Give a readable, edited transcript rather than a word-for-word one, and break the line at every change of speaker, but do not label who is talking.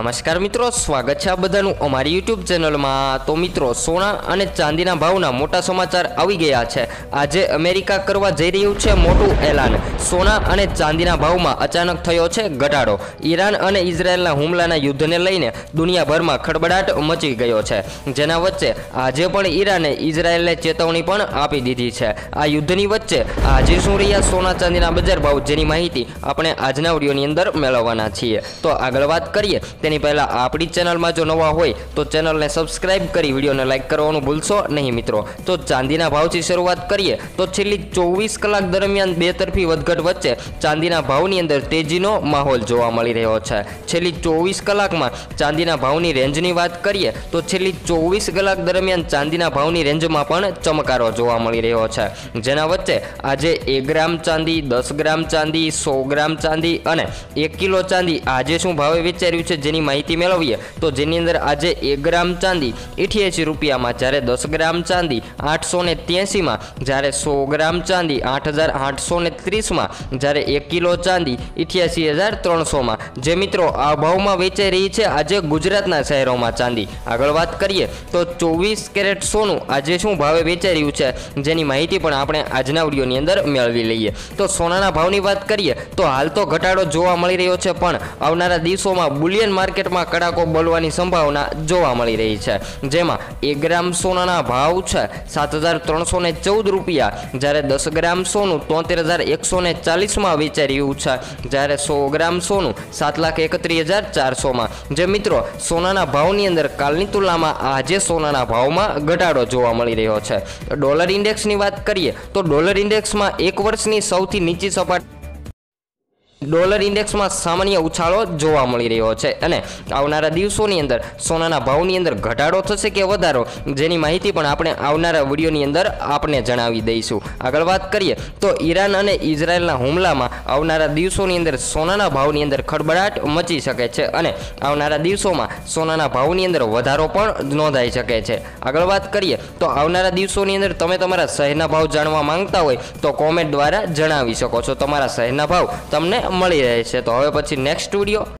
નમસ્કાર મિત્રો, સ્વાગત છે આ બધાનું અમારી યુટ્યુબ ચેનલમાં। તો મિત્રો, સોના અને ચાંદીના ભાવના મોટા સમાચાર આવી ગયા છે। આજે અમેરિકા કરવા જઈ રહ્યું છે મોટું એલાન। સોના અને ચાંદીના ભાવમાં અચાનક થયો છે ઘટાડો। ઈરાન અને ઇઝરાયલના હુમલાના યુદ્ધને લઈને દુનિયાભરમાં ખળબળાટ મચી ગયો છે, જેના વચ્ચે આજે પણ ઈરાને ઇઝરાયલને ચેતવણી પણ આપી દીધી છે। આ યુદ્ધની વચ્ચે આજે શું રહ્યા સોના ચાંદીના બજાર ભાવ, જેની માહિતી આપણે આજના વિડીયોની અંદર મેળવવાના છીએ। તો આગળ વાત કરીએ તેની પહેલાં આપણી ચેનલમાં જો નવા હોય તો ચેનલને સબસ્ક્રાઇબ કરી વિડીયોને લાઇક કરવાનું ભૂલશો નહીં મિત્રો। તો ચાંદીના ભાવથી શરૂઆત કરીએ તો છેલ્લી 24 કલાક દરમિયાન બે તરફી વધઘટ વચ્ચે ચાંદીના ભાવની અંદર તેજીનો માહોલ જોવા મળી રહ્યો છે। છેલ્લી 24 કલાકમાં ચાંદીના ભાવની રેન્જની વાત કરીએ તો છેલ્લી 24 કલાક દરમિયાન ચાંદીના ભાવની રેન્જમાં પણ ચમકારો જોવા મળી રહ્યો છે, જેના વચ્ચે આજે 1 ગ્રામ ચાંદી, 10 ગ્રામ ચાંદી, 100 ગ્રામ ચાંદી અને 1 કિલો ચાંદી આજે શું ભાવે વેચાર્યું છે જેની માહિતી મેળવીએ તો જેની અંદર આજે 1 ગ્રામ ચાંદી 88 રૂપિયામાં, જ્યારે 10 ગ્રામ ચાંદી 883માં, જ્યારે 100 ગ્રામ ચાંદી 8830માં, જ્યારે 1 કિલો ચાંદી 88300માં। જે મિત્રો આ ભાવમાં વેચાઈ રહી છે આજે ગુજરાતના શહેરોમાં ચાંદી। આગળ વાત કરીએ તો 24 કેરેટ સોનું આજે શું ભાવે વેચાઈ રહ્યું છે જેની માહિતી પણ આપણે આજના વિડીયોની અંદર મેળવી લઈએ। તો સોનાના ભાવની વાત કરીએ તો હાલ તો ઘટાડો જોવા મળી રહ્યો છે, પણ આવનારા દિવસોમાં બુલિયન માર્કેટમાં કડાકો બોલવાની સંભાવના જોવા મળી રહી છે, જેમાં 1 ગ્રામ સોનાના ભાવ છે 7314 રૂપિયા, જ્યારે 10 ગ્રામ સોનું 73140માં વેચાઈ રહ્યું છે, જ્યારે 100 ગ્રામ સોનું 7311400માં। જે મિત્રો સોનાના ભાવની અંદર કાલની તુલનામાં આજે સોનાના ભાવમાં ઘટાડો જોવા મળી રહ્યો છે। ડોલર ઇન્ડેક્સની વાત કરીએ તો ડોલર ઇન્ડેક્સમાં એક વર્ષની સૌથી નીચી સપાટી ડોલર ઇન્ડેક્સમાં સામાન્ય ઉછાળો જોવા મળી રહ્યો છે અને આવનારા દિવસોની અંદર સોનાના ભાવની અંદર ઘટાડો થશે કે વધારો જેની માહિતી પણ આપણે આવનારા વિડીયોની અંદર આપને જણાવી દઈશું। આગળ વાત કરીએ તો ઈરાન અને ઇઝરાયલના હુમલામાં આવનારા દિવસોની અંદર સોનાના ભાવની અંદર ખળબળાટ મચી શકે છે અને આવનારા દિવસોમાં સોનાના ભાવની અંદર વધારો પણ નોંધાઈ શકે છે। આગળ વાત કરીએ તો આવનારા દિવસોની અંદર તમે તમારા શહેરના ભાવ જાણવા માંગતા હોય તો કોમેન્ટ દ્વારા જણાવી શકો છો, તમારા શહેરના ભાવ તમને મળી રહે છે। તો હવે પછી નેક્સ્ટ વિડીયો